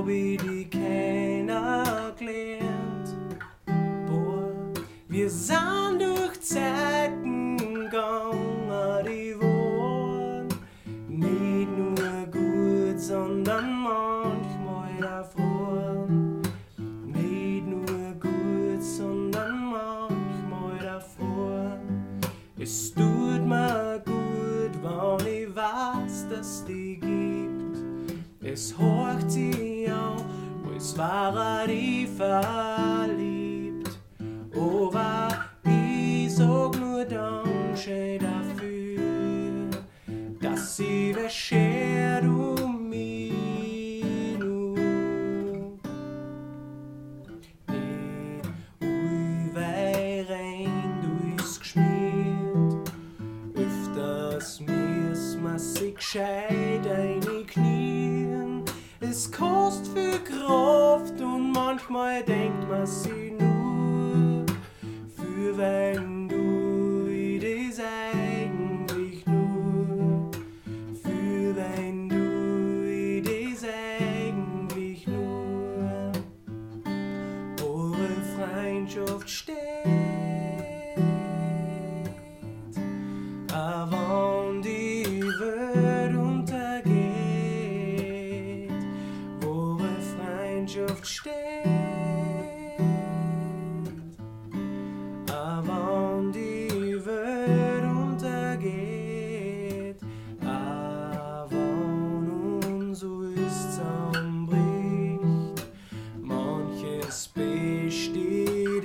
wie die keiner gelernt. Boah, wir sind durch Zeiten gegangen, die waren nicht nur gut, sondern manchmal erfroren. Nicht nur gut, sondern manchmal davor. Es tut mir gut, wenn ich weiß, dass die gibt. Es horcht sie an, als war die verliebt. Aber ich sag nur Danke dafür, dass sie beschert um mich nur. Nicht allweil rein durchs Geschmiert, öfters müssen wir sich gescheit einknien. Es kostet viel Kraft und manchmal denkt man sich nur, für wenn du das eigentlich nur, für wenn du das eigentlich nur, eure Freundschaft steht, aber wenn die Welt untergeht, eure Freundschaft steht. Aber wenn die Welt untergeht, aber wenn uns alles zusammenbricht, manches besteht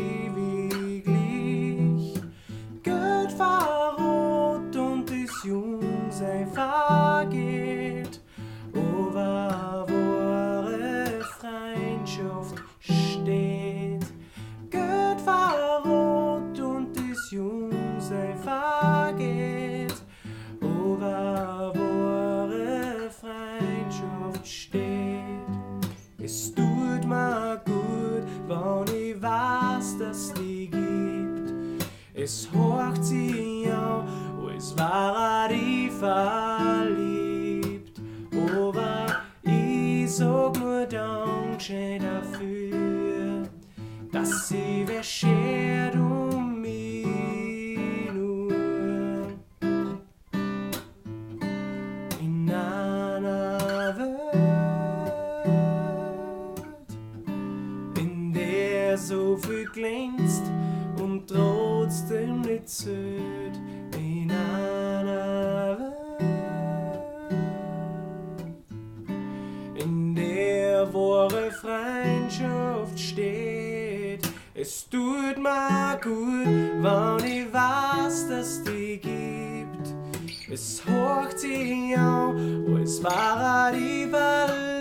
ewiglich. Geld verrot und das Jungsein vergeht, aber wahre Freundschaft steht. Geld verrot und das Jungsein vergeht, aber wahre Freundschaft steht. Es tut mir gut, wenn ich weiß, dass die gibt. Es horcht sie an, als war die verliebt. Aber ich sag nur Danke dafür, dass sie beschert um mich nur. In einer Welt, in der so viel glänzt und trotzdem nicht zählt. In einer Welt, in der wahre Freundschaft steht. Es tut mir gut, wenn ich weiß, dass die gibt. Es horcht sie an, als war die verliebt.